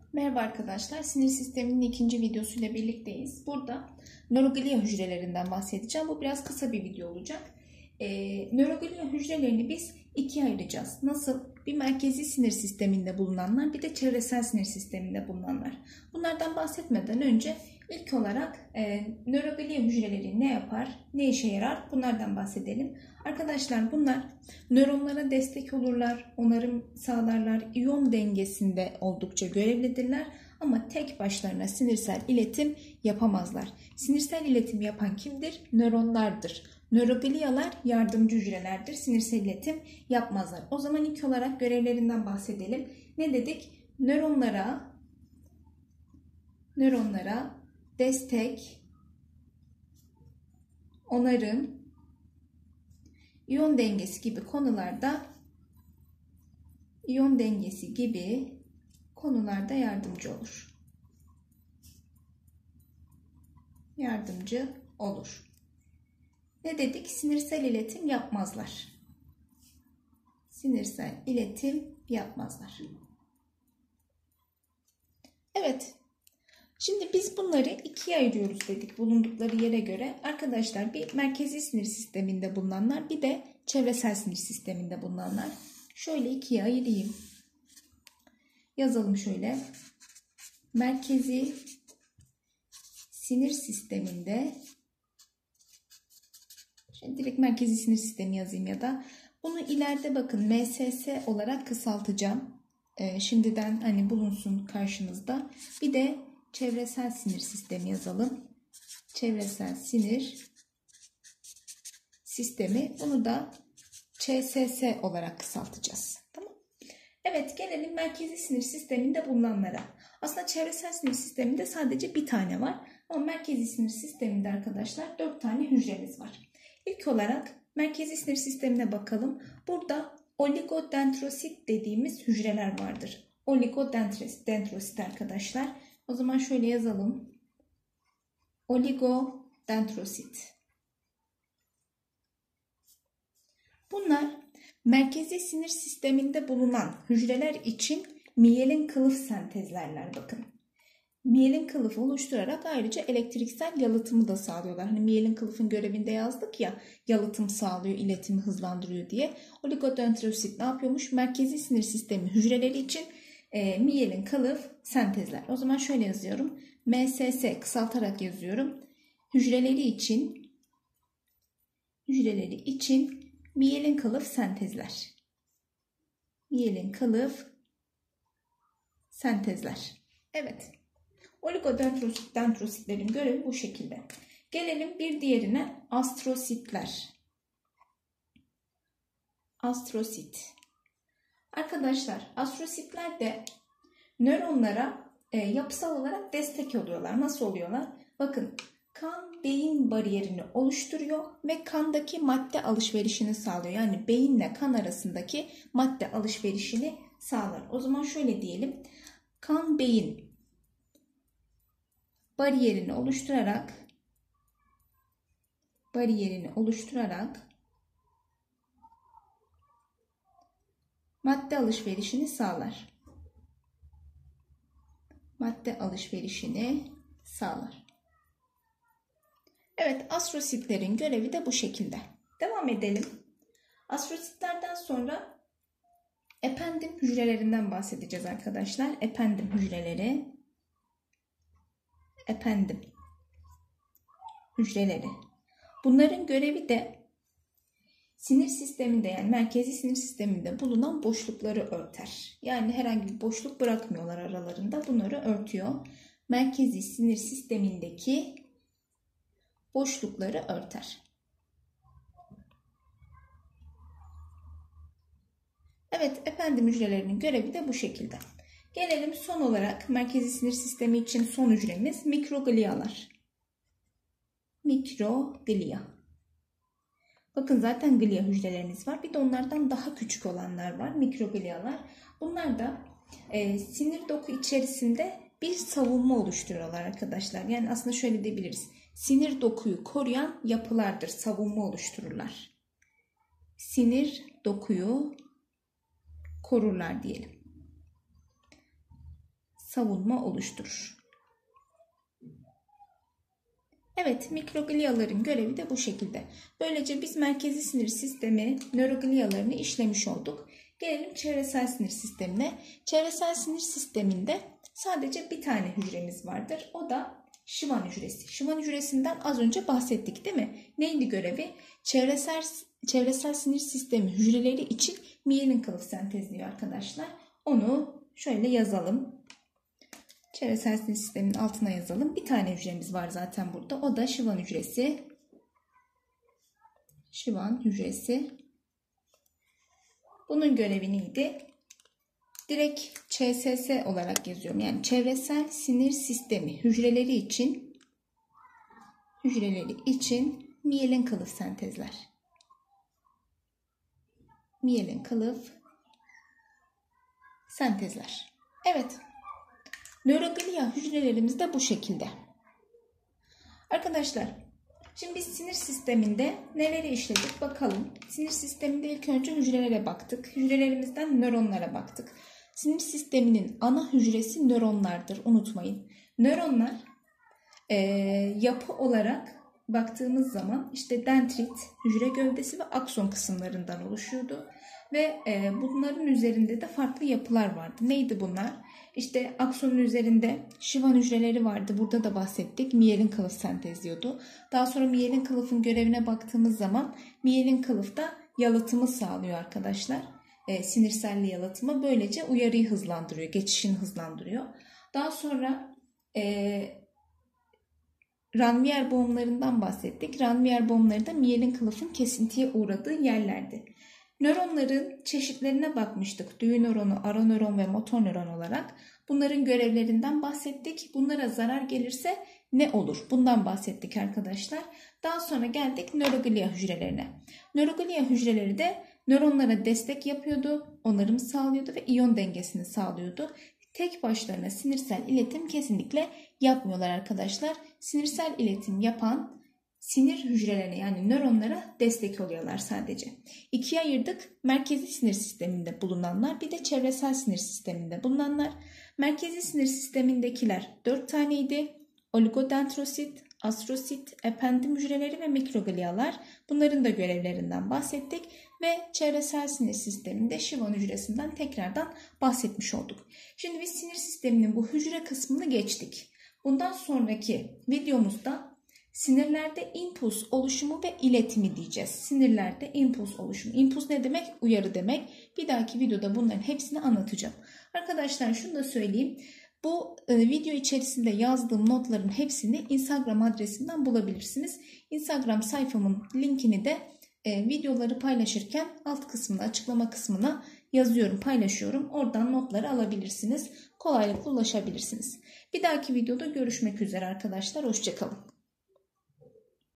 Merhaba arkadaşlar, sinir sisteminin ikinci videosuyla birlikteyiz. Burada nöroglia hücrelerinden bahsedeceğim. Bu biraz kısa bir video olacak. Nöroglia hücrelerini biz ikiye ayıracağız. Nasıl? Bir merkezi sinir sisteminde bulunanlar, bir de çevresel sinir sisteminde bulunanlar. Bunlardan bahsetmeden önce ilk olarak nöroglia hücreleri ne yapar, ne işe yarar? Bunlardan bahsedelim. Arkadaşlar bunlar nöronlara destek olurlar, onarım sağlarlar, iyon dengesinde oldukça görevlidirler ama tek başlarına sinirsel iletim yapamazlar. Sinirsel iletim yapan kimdir? Nöronlardır. Nöroglialar yardımcı hücrelerdir. Sinirsel iletim yapmazlar. O zaman ilk olarak görevlerinden bahsedelim. Ne dedik? Nöronlara destek, onarım, iyon dengesi gibi konularda yardımcı olur. Ne dedik? Sinirsel iletim yapmazlar. Evet. Şimdi biz bunları ikiye ayırıyoruz dedik bulundukları yere göre. Arkadaşlar bir merkezi sinir sisteminde bulunanlar, bir de çevresel sinir sisteminde bulunanlar. Şöyle ikiye ayırayım. Yazalım şöyle. Merkezi sinir sisteminde, direkt merkezi sinir sistemi yazayım ya da bunu ileride bakın MSS olarak kısaltacağım. Şimdiden hani bulunsun karşınızda. Bir de çevresel sinir sistemi yazalım. Çevresel sinir sistemi. Bunu da ÇSS olarak kısaltacağız. Tamam. Evet, gelelim merkezi sinir sisteminde bulunanlara. Aslında çevresel sinir sisteminde sadece bir tane var. Ama merkezi sinir sisteminde arkadaşlar 4 tane hücremiz var. İlk olarak merkezi sinir sistemine bakalım. Burada oligodendrosit dediğimiz hücreler vardır. Oligodendrosit arkadaşlar. O zaman şöyle yazalım. Oligodendrosit. Bunlar merkezi sinir sisteminde bulunan hücreler için miyelin kılıf sentezlerler. Bakın. Miyelin kılıfı oluşturarak ayrıca elektriksel yalıtımı da sağlıyorlar. Hani miyelin kılıfın görevinde yazdık ya, yalıtım sağlıyor, iletimi hızlandırıyor diye. Oligodendrosit ne yapıyormuş? Merkezi sinir sistemi hücreleri için miyelin kılıf sentezler. O zaman şöyle yazıyorum. MSS kısaltarak yazıyorum. Hücreleri için miyelin kılıf sentezler. Evet. Oligodendrositlerin görevi bu şekilde. Gelelim bir diğerine, astrositler. Arkadaşlar astrositler de nöronlara yapısal olarak destek oluyorlar. Nasıl oluyorlar? Bakın, kan beyin bariyerini oluşturuyor ve kandaki madde alışverişini sağlıyor. Yani beyinle kan arasındaki madde alışverişini sağlar. O zaman şöyle diyelim. Kan beyin bariyerini oluşturarak madde alışverişini sağlar. Evet, astrositlerin görevi de bu şekilde. Devam edelim. Astrositlerden sonra ependim hücrelerinden bahsedeceğiz arkadaşlar. Ependim hücreleri. Bunların görevi de sinir sisteminde, yani merkezi sinir sisteminde bulunan boşlukları örter. Yani herhangi bir boşluk bırakmıyorlar aralarında. Bunları örtüyor. Merkezi sinir sistemindeki boşlukları örter. Evet, ependim hücrelerinin görevi de bu şekilde. Gelelim son olarak merkezi sinir sistemi için son hücremiz mikroglialar. Bakın zaten glia hücrelerimiz var. Bir de onlardan daha küçük olanlar var. Mikroglialar. Bunlar da sinir doku içerisinde bir savunma oluşturuyorlar arkadaşlar. Yani aslında şöyle diyebiliriz. Sinir dokuyu koruyan yapılardır. Savunma oluştururlar. Sinir dokuyu korurlar diyelim. savunma oluşturur. Evet, mikrogliaların görevi de bu şekilde. Böylece biz merkezi sinir sistemi nöroglialarını işlemiş olduk. Gelelim çevresel sinir sistemine. Çevresel sinir sisteminde sadece bir tane hücremiz vardır. O da Schwann hücresi. Schwann hücresinden az önce bahsettik değil mi? Neydi görevi? Çevresel sinir sistemi hücreleri için miyelin kılıf sentezliyor arkadaşlar. Onu şöyle yazalım. Çevresel sinir sisteminin altına yazalım. Bir tane hücremiz var zaten burada. O da Schwann hücresi. Schwann hücresi. Bunun görevi neydi? Direkt ÇSS olarak yazıyorum. Yani çevresel sinir sistemi hücreleri için miyelin kılıf sentezler. Miyelin kılıf sentezler. Evet. Nöroglia hücrelerimiz de bu şekilde. Arkadaşlar, şimdi biz sinir sisteminde neleri işledik bakalım. Sinir sisteminde ilk önce hücrelere baktık. Hücrelerimizden nöronlara baktık. Sinir sisteminin ana hücresi nöronlardır, unutmayın. Nöronlar yapı olarak baktığımız zaman işte dendrit, hücre gövdesi ve akson kısımlarından oluşuyordu. Ve bunların üzerinde de farklı yapılar vardı. Neydi bunlar? İşte aksonun üzerinde Schwann hücreleri vardı. Burada da bahsettik. Miyelin kılıf sentezliyordu. Daha sonra miyelin kılıfın görevine baktığımız zaman miyelin kılıf da yalıtımı sağlıyor arkadaşlar. Sinirselli yalıtımı. Böylece uyarıyı hızlandırıyor. Geçişini hızlandırıyor. Daha sonra Ranvier boğumlarından bahsettik. Ranvier boğumları da miyelin kılıfın kesintiye uğradığı yerlerdi. Nöronların çeşitlerine bakmıştık. Düğü nöronu, ara nöron ve motor nöron olarak. Bunların görevlerinden bahsettik. Bunlara zarar gelirse ne olur? Bundan bahsettik arkadaşlar. Daha sonra geldik nöroglia hücrelerine. Nöroglia hücreleri de nöronlara destek yapıyordu, onarım sağlıyordu ve iyon dengesini sağlıyordu. Tek başlarına sinirsel iletim kesinlikle yapmıyorlar arkadaşlar. Sinirsel iletim yapan sinir hücrelerine yani nöronlara destek oluyorlar sadece. İkiye ayırdık. Merkezi sinir sisteminde bulunanlar bir de çevresel sinir sisteminde bulunanlar. Merkezi sinir sistemindekiler 4 taneydi. Oligodendrosit, astrosit, ependim hücreleri ve mikroglialar. Bunların da görevlerinden bahsettik. Ve çevresel sinir sisteminde Schwann hücresinden tekrardan bahsetmiş olduk. Şimdi biz sinir sisteminin bu hücre kısmını geçtik. Bundan sonraki videomuzda sinirlerde impuls oluşumu ve iletimi diyeceğiz. Sinirlerde impuls oluşumu. İmpuls ne demek? Uyarı demek. Bir dahaki videoda bunların hepsini anlatacağım. Arkadaşlar şunu da söyleyeyim. Bu video içerisinde yazdığım notların hepsini Instagram adresimden bulabilirsiniz. Instagram sayfamın linkini de videoları paylaşırken alt kısmına, açıklama kısmına yazıyorum, paylaşıyorum. Oradan notları alabilirsiniz. Kolaylıkla ulaşabilirsiniz. Bir dahaki videoda görüşmek üzere arkadaşlar. Hoşça kalın.